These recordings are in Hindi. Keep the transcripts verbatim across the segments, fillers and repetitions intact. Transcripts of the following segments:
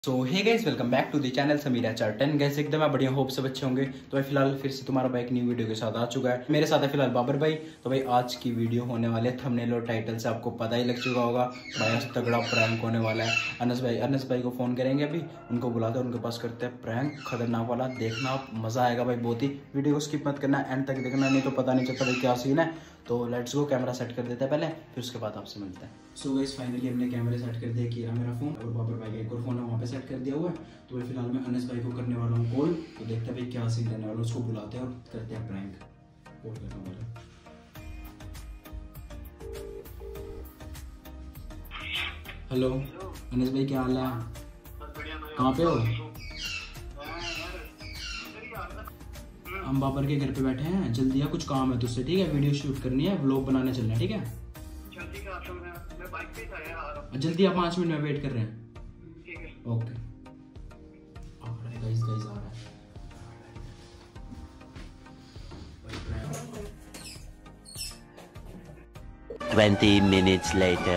So hey guys, welcome back to the channel Sameer H R ten. Guys एकदम बढ़िया, होप सब अच्छे होंगे। तो भाई फिलहाल फिर से तुम्हारा भाई एक न्यू वीडियो के साथ आ चुका है। मेरे साथ है फिलहाल बाबर भाई। तो भाई आज की वीडियो होने वाले थंबनेल और टाइटल से आपको पता ही लग चुका होगा, भाई आज तगड़ा प्रैंक होने वाला है। अनस भाई अनस भाई को फ़ोन करेंगे, अभी उनको बुलाते हैं, उनके पास करते हैं प्रैंक खतरनाक वाला। देखना आप, मज़ा आएगा भाई बहुत ही। वीडियो को स्किप मत करना, एंड तक देखना, नहीं तो पता नहीं चलता भाई क्या सीन है। तो लेट्स गो, कैमरा सेट कर देते हैं पहले, फिर उसके बाद आपसे मिलते हैं। सो गाइस फाइनली हमने कैमरे सेट कर दिया, किया मेरा फ़ोन और बाबर भाई का एक और फ़ोन है वहाँ पे सेट कर दिया हुआ है। तो भाई फिलहाल मैं अनस भाई को करने वाला हूँ कॉल। तो देखते हैं भाई क्या सीन रहने वाला है। उसको बुलाते हैं और करते हैं प्रैंक। कॉल करना वाला। हेलो अनस भाई, क्या हाल है? कहाँ पे हो? हम बाबर के घर पे बैठे हैं। जल्दी आ, कुछ काम है तुझसे, ठीक है? वीडियो शूट करनी है, व्लॉग बनाने चलना है, ठीक है? जल्दी आ, पाँच मिनट में वेट कर रहे हैं। ओके। गाइस गाइस आ रहा है। Twenty minutes later.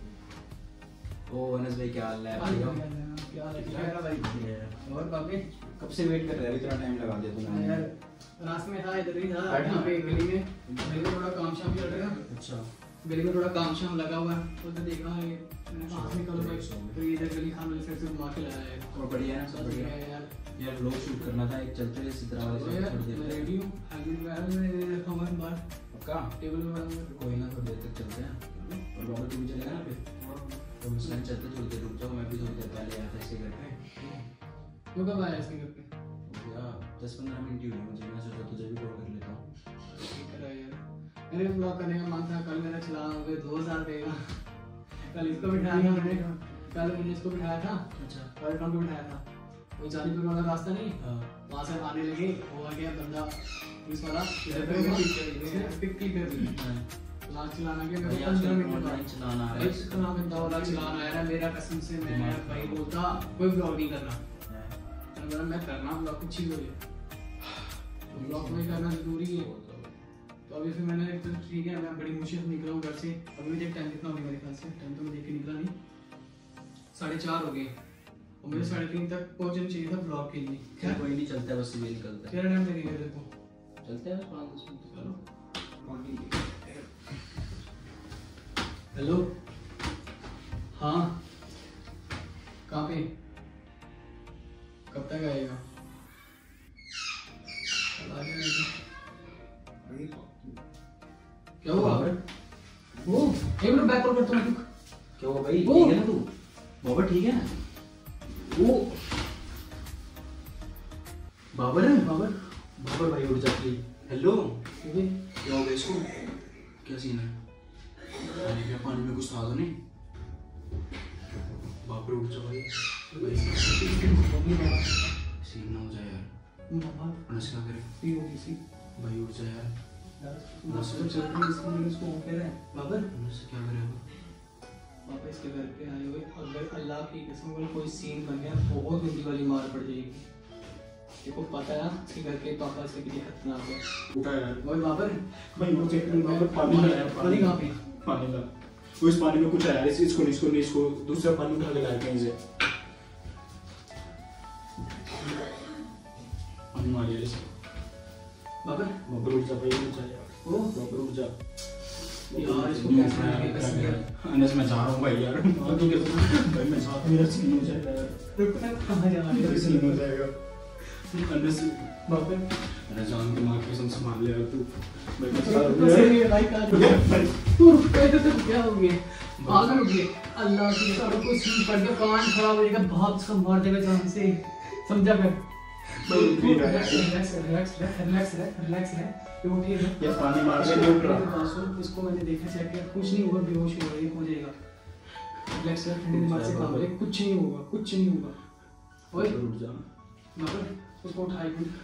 ओ अनस भाई, क्या हाल है? क्या हाल है? और बाकी कब से वेट कर रहे हैं? इतना टाइम लगा दिया तूने यार। रास्ते में था, इधर ही था, यहाँ पे गली में गली में थोड़ा काम शाम चल रहा है। अच्छा, गली में थोड़ा काम शाम लगा हुआ है, तो देखा है मैंने कहा से निकलो भाई, तो इधर गली खान वाले साइड से घुमा के लाया है। और बढ़िया है, सब बढ़िया है यार। यार व्लॉग शूट करना था, एक चलते हैं इसी तरह वाले से थोड़ी देर मैं में। रेडी हूं, हेलमेट वगैरह मैंने रखा हुआ है बाहर पक्का टेबल पे। कोई ना, थोड़ी देर तक चलते हैं। और बाबा तू भी चलेगा ना फिर? तो उस टाइम चलते, थोड़ी देर रुक जाओ, मैं भी थोड़ी देर पहले आया था इसके घर पे। तो कब आया इसके घर पे? दस पंद्रह मिनट ही हुए मुझे, मैं सोचा तुझे भी कॉल कर लेता हूँ। ठीक है यार, मेरे ब्लॉग करने का मन था। कल मेरा चलान हो गया दो हजार रुपये का। कल इसको बिठाया था मैंने, कल मैंने इसको बिठाया था। अच्छा, और काम पे बिठाया था, वही चालीस रुपये वाला रास्ता नहीं, हाँ वहाँ से आने लगे, वो आ गया बंदा पुलिस वाला, इधर पे पिक क्लिक कर दिया। लास्ट चलाना के मेरे को पंद्रह मिनट बाद चलाना है। इतना गंदा वाला चलान आया है मेरा, कसम से मैं भाई बोलता कोई ब्लॉग नहीं करना। अगर मैं करना ब्लॉग कुछ ही हो जाए, ब्लॉग में करना जरूरी है। तो अभी फिर मैंने तो ठीक है, मैं बड़ी मुश्किल से निकला हूँ घर से। अभी भी देख टाइम कितना हो गया मेरे ख्याल से, टाइम तो मैं देख के निकला नहीं, साढ़े चार हो गए और मेरे साढ़े तीन तक पहुँचना चाहिए था ब्लॉग के लिए। क्या कोई नहीं, चलता है, बस ये निकलता है। तेरा टाइम लगेगा देखो, चलते हैं पाँच दस मिनट। चलो। हेलो, हाँ कहाँ पे, कब तक आएगा? आ जाएगा। क्या हुआ? वो एक मिनट बैक कॉल करता हूँ। क्या हुआ भाई? ठीक है ना तू? बाबर ठीक है? वो बाबर है? बाबर बाबर भाई उठ जाती है। हेलो, क्या हो गया इसको? क्या सीन है? पानी में पानी में कुछ था तो नहीं? बाबर उठ जा भाई, सीन ना हो जाए यार। अनस क्या करे भाई? उठ जा यार। बाबर अनस क्या करे? पापा इसके घर पे आए हुए, अगर अल्लाह की कसम अगर कोई सीन बन गया बहुत गंदी वाली मार पड़ जाएगी। देखो पता है इसके घर के पापा इसके कितने खतरनाक है। उठा यार भाई बाबर भाई वो चेक कर बाबर पानी लाया पानी कहाँ पे? पानी ला वो इस पानी में कुछ है यार, इस इसको नहीं इसको नहीं इसको दूसरा पानी उठा के लाया कहीं से। पानी मारिए इसको। बाबर बाबर उठ जा भाई, उठ जा यार। ओ बाबर उठ जा यार, इसको कैसे लगे कसम यार। अनस मैं जा रहा हूँ भाई यार, भाई मैं साथ मेरा सीन हो जाएगा यार। रुक ना, कहाँ जा रही मेरा है? सीन हो जाएगा अनस। बाबर अरे जान के मार के संभाल ले यार तू। भाई मैं तो साथ सही है भाई, कहाँ जा रहा है? तू रुक गए तो तुम क्या हो गए? पागल हो गए? अल्लाह की कसम कोई सीन पड़ गया, कान खराब हो जाएगा, भाप से मार देगा जान से, समझा कर। Relax relax relax relax relax है, ये उठिए ना। ये पानी मार के नहीं उठ रहा। रहा। इसको मैंने देखा चेक किया, कुछ नहीं होगा, बेहोश हो जाएगा, हो जाएगा। रिलैक्स रख, ठंडे दिमाग से काम ले, कुछ नहीं होगा, कुछ नहीं होगा। ओए उठ जा बाबर उसको उठा एक मिनट।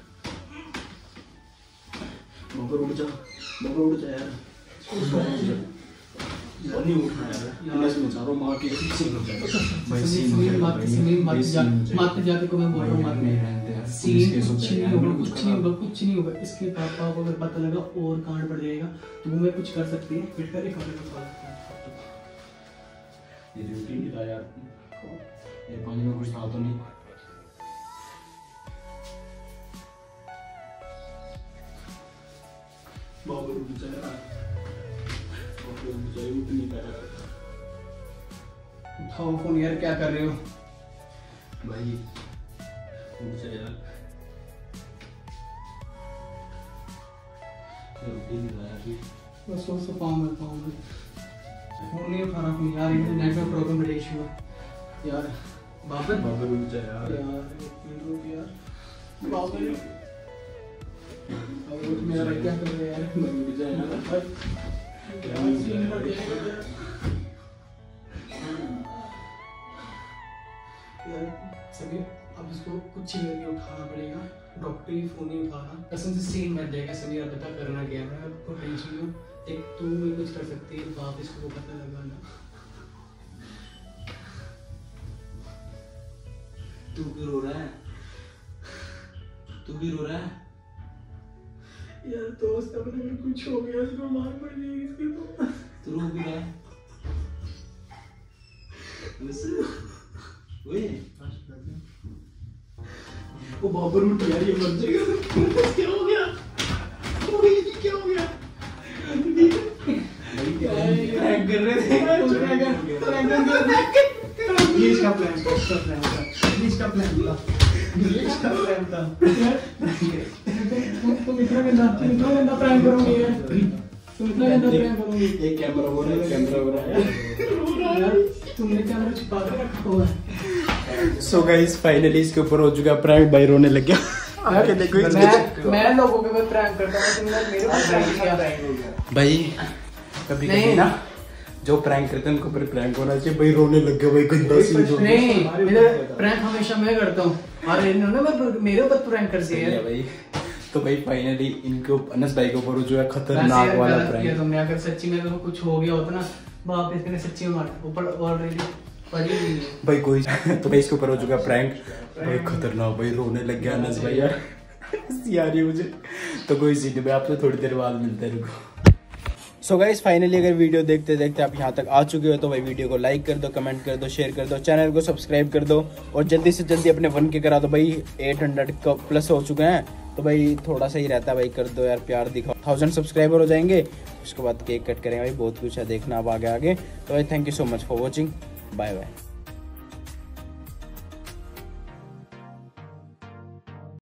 बाबर उठ जा, बाबर उठ जा यार। नहीं उठा यार, अनस में जा रहा हूँ, मार के सीन हो जाएगा भाई। सीन हो जाएगा भाई, सीन मत जा, सीन मत जाके को मैं बोल रहा हूँ मत नहीं रहते यार। सीन कुछ नहीं होगा, कुछ नहीं होगा, कुछ नहीं होगा। इसके पापा को अगर पता लगा और कांड पड़ जाएगा तो वो मैं कुछ कर सकती है। फिर कर एक कमरे में सॉल्व ये ड्यूटी नहीं था यार। ये पानी में कुछ था तो नहीं। बाबर उठ जाए बाबर उठ जाए उठ नहीं पा रहा। उठाओ फोन यार, क्या कर रहे हो भाई उठ जाए यार। बस वो सब पाँव में पाँव में फोन नहीं उठा रहा फोन यार, इंटरनेट में प्रॉब्लम बड़ी इशू है यार। बाबर बाबर उठ जाए यार। यार एक मिनट रुक यार। बाबर बाबर उठ, मेरा भाई क्या कर रहे हैं यार। उठ जाए यार। क्या सीन बढ़ जाएगा यार। सभी अब इसको कुछ ही करके उठाना पड़ेगा, डॉक्टर ही फोन नहीं उठा रहा। कसम से सीन बढ़ जाएगा। सभी अब पता करना क्या है, आपको टेंशन लो। एक तू भी कुछ कर सकती है, बाप इसको पता लगाना। तू भी रो रहा है? तू भी रो रहा है? यार दोस्त अपने में कुछ हो गया, इसको मार पड़ जाएगी इसकी तो। तू रो भी रहा है? ओए वो बाबर उठ यार, ये मर जाएगा। क्या हो गया? हो गई कि क्या हो गया? प्रैंक कर रहे थे। ये इसका प्लान था, इसका प्लान था, ये इसका प्लान था, ये इसका प्लान था। तुम इतना गंदा तुम इतना गंदा प्रैंक करोगे यार, तुम इतना गंदा प्रैंक करोगे। एक कैमरा हो रहा है, कैमरा हो रहा है यार तुमने कैमरा छुपा के रखा हुआ है। सो गाइस फाइनली इसके ऊपर हो चुका प्रैंक। भाई रोने लग गया। आके देखो मैं मैं लोगों के ऊपर प्रैंक करता हूं, तुमने मेरे ऊपर प्रैंक किया। भाई कभी कभी ना जो प्रैंक करते हैं उनको ऊपर प्रैंक होना चाहिए। भाई रोने लग गया भाई, गंदा सीन हो गया। नहीं, मेरा प्रैंक हमेशा मैं करता हूं और इन्होंने मेरे ऊपर प्रैंक कर दिया है भाई। तो भाई फाइनली इनको अनस भाई के ऊपर जो है खतरनाक वाला प्रैंक। तुमने अगर सच्ची में तो कुछ हो गया होता ना, बाप इसने सच्ची में मार ऊपर ऑलरेडी पड़ी हुई है भाई कोई। तो भाई इसके ऊपर हो चुका प्रैंक। भाई खतरनाक, भाई रोने लग गया अनस भाई यार। हंसी आ रही है मुझे। तो कोई सीन नहीं, आपसे थोड़ी देर बाद मिलते हैं, रुको। सो गाइस फाइनली अगर वीडियो देखते देखते आप यहाँ तक आ चुके हो तो भाई वीडियो को लाइक कर दो, कमेंट कर दो, शेयर कर दो, चैनल को सब्सक्राइब कर दो और जल्दी से जल्दी अपने वन के करा दो भाई। आठ सौ का प्लस हो चुके हैं तो भाई थोड़ा सा ही रहता है भाई, कर दो यार प्यार दिखाओ। थाउजेंड सब्सक्राइबर हो जाएंगे उसके बाद केक कट करेंगे भाई, बहुत कुछ है देखना अब आगे आगे। तो भाई thank you so much for watching, bye bye.